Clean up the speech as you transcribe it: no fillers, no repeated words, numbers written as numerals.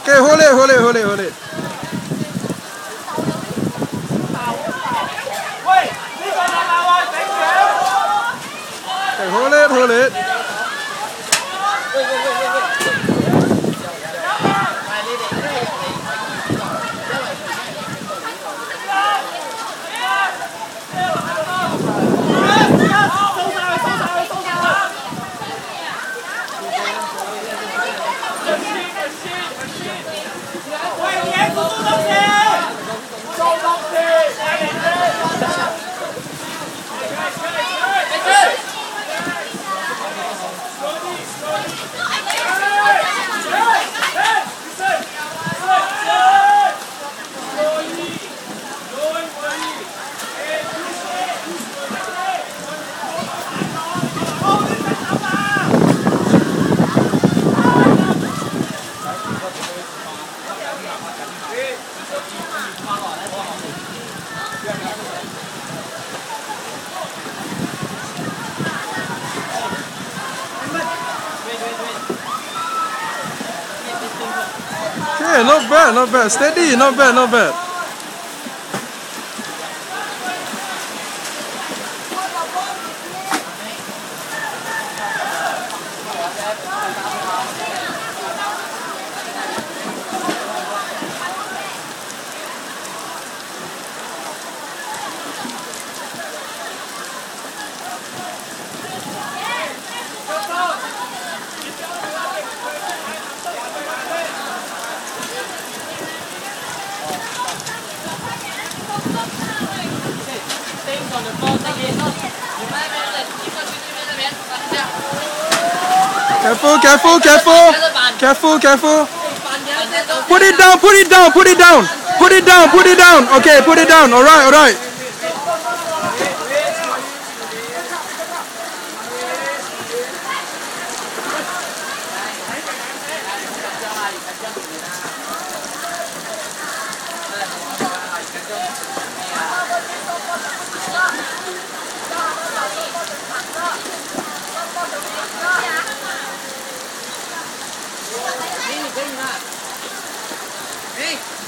Okay, hold it, hold it, hold it, hold it. Okay, hold it, hold it. Okay, not bad, not bad. Steady, not bad, not bad. Careful, careful, careful. Careful, careful. Put it down, put it down, put it down. Put it down, put it down. Okay, put it down. Alright, alright. Hey!